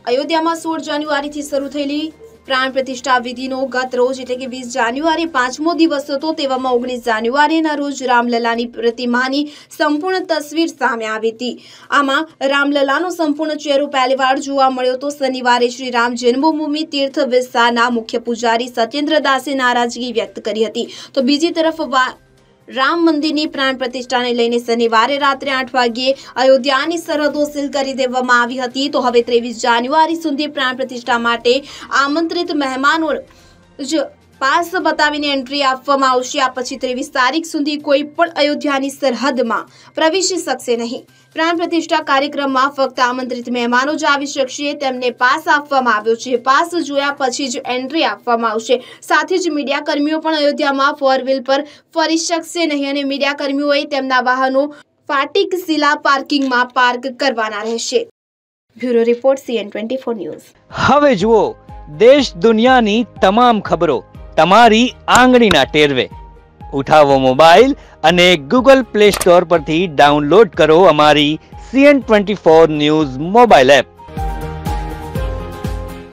અયોધ્યામાં 16 જાન્યુઆરીથી શરૂ થયેલી પ્રાણ પ્રતિષ્ઠા વિધિનો ગત રોજ એટલે કે 20 જાન્યુઆરી 5મો દિવસ હતો। તેવામાં 19 જાન્યુઆરીના રોજ રામલલાની પ્રતિમાની સંપૂર્ણ તસવીર સામે આવી હતી। આમાં રામલલાનો સંપૂર્ણ ચહેરો પહેલીવાર જોવા મળ્યો તો શનિવારે શ્રી રામ જન્મભૂમિ તીર્થ વિસ્તારના મુખ્ય પૂજારી સત્યેન્દ્ર દાસે નારાજગી વ્યક્ત કરી હતી। તો બીજી તરફ રામ મંદિરની પ્રાણ પ્રતિષ્ઠાને લઈને શનિવારે રાત્રે 8 વાગ્યે અયોધ્યાની સરહદો સીલ કરી દેવામાં આવી હતી। તો હવે 23 જાન્યુઆરી સુધી પ્રાણ પ્રતિષ્ઠા માટે આમંત્રિત મહેમાનો જ પાસ બતાવીને એન્ટ્રી આપવામાં આવશે। આ પછી 23 તારીખ સુધી કોઈ પણ અયોધ્યાની સરહદમાં પ્રવેશી શકશે નહીં। પ્રાણ પ્રતિષ્ઠા કાર્યક્રમમાં ફક્ત આમંત્રિત મહેમાનો જ આવી શકશે। તેમને પાસ આપવામાં આવ્યો છે। પાસ જોયા પછી જ એન્ટ્રી આપવામાં આવશે। સાથે જ મીડિયા કર્મીઓ પણ અયોધ્યામાં 4 વ્હીલ પર ફરી શકશે નહીં અને મીડિયા કર્મીઓએ તેમના વાહનો ફાટિક શિલા પાર્કિંગમાં પાર્ક કરવાના રહેશે। Bureau report CN24 news. હવે જુઓ દેશ દુનિયાની તમામ ખબરો તમારી આંગળીના ટેરવે। ઉઠાવો મોબાઈલ અને Google Play Store પરથી ડાઉનલોડ કરો અમારી CN24 ન્યૂઝ મોબાઈલ એપ।